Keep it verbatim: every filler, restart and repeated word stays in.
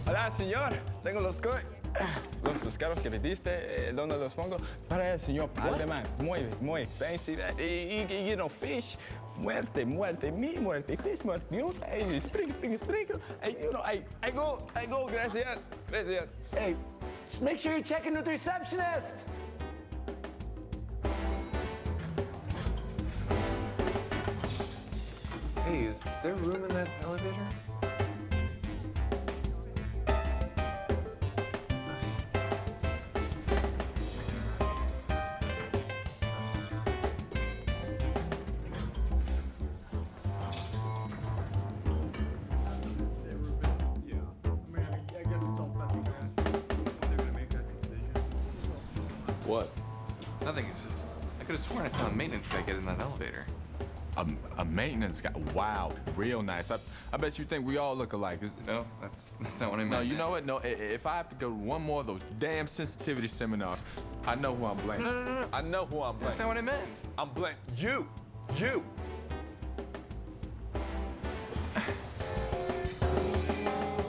Hola, señor. Tengo los co... Los pescados que pediste, eh, ¿dónde los pongo? Para el señor Paldeman. Muy, muy fancy. Y, y, you know, fish. Muerte, muerte, mi muerte, fish, muerte. You know, hey, sprinkle, sprinkle, sprinkle. Hey, you know, I, I go, I go. Gracias, gracias. Hey, just make sure you're checking with the receptionist. Hey, is there room in that elevator? What? Nothing, it's just, I could have sworn I saw a maintenance guy get in that elevator. A, a maintenance guy. Wow, real nice. I, I bet you think we all look alike. Is, No, that's that's not what I meant. no, you know what? No, i- if I have to go to one more of those damn sensitivity seminars, I know who I'm blaming. No, no, no, no. I know who I'm blaming. That's not what I meant. I'm blaming you. You.